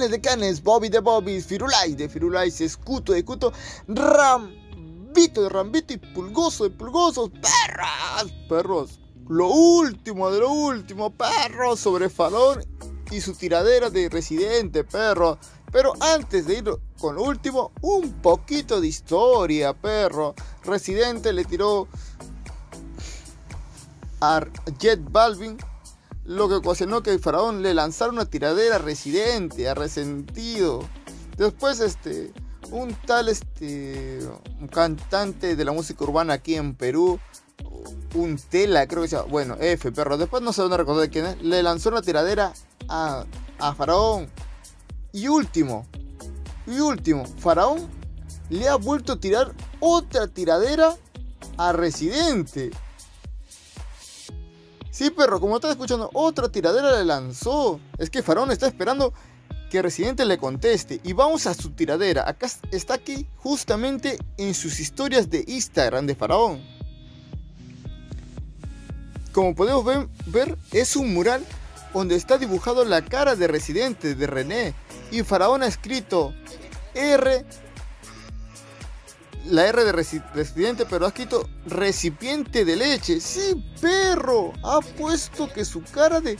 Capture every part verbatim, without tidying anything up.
Canes de Canes, Bobby de Bobbies, Firulais de Firulais, Escuto de Cuto, Rambito de Rambito y Pulgoso de Pulgosos. ¡Perros! Perros. Lo último de lo último, perros, sobre Faraón y su tiradera de Residente, perro. Pero antes de ir con lo último, un poquito de historia, perro. Residente le tiró a Jet Balvin, lo que ocasionó que Faraón le lanzara una tiradera a Residente, a Resentido. Después, este, un tal, este, un cantante de la música urbana aquí en Perú, un Tela, creo que se llama, bueno, F, perro, después no sé dónde recordar quién es, le lanzó una tiradera a, a Faraón. Y último, y último, Faraón le ha vuelto a tirar otra tiradera a Residente. Sí, perro, como estás escuchando, otra tiradera le lanzó. Es que Faraón está esperando que Residente le conteste. Y vamos a su tiradera. Acá está aquí, justamente en sus historias de Instagram de Faraón. Como podemos ver, ver, es un mural donde está dibujado la cara de Residente, de René. Y Faraón ha escrito R, la R de Residente, pero ha escrito recipiente de leche. Sí, perro, ha puesto que su cara de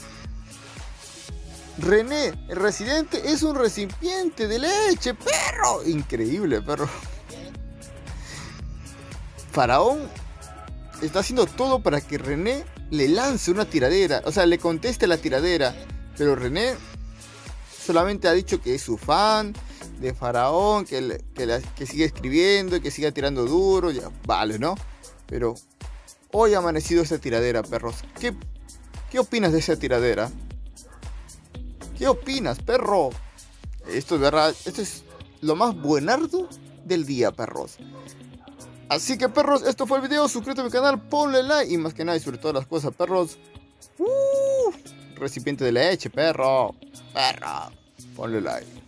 René, el Residente, es un recipiente de leche, perro. Increíble, perro. Faraón está haciendo todo para que René le lance una tiradera, o sea, le conteste la tiradera. Pero René solamente ha dicho que es su fan de Faraón, que, le, que, la, que sigue escribiendo y que siga tirando duro, ya vale, ¿no? Pero hoy ha amanecido esa tiradera, perros. ¿Qué, qué opinas de esa tiradera? ¿Qué opinas, perro? Esto es verdad, esto es lo más buenardo del día, perros. Así que, perros, esto fue el video. Suscríbete a mi canal, ponle like y más que nada, y sobre todas las cosas, perros, uh, recipiente de leche, perro, perro, ponle like.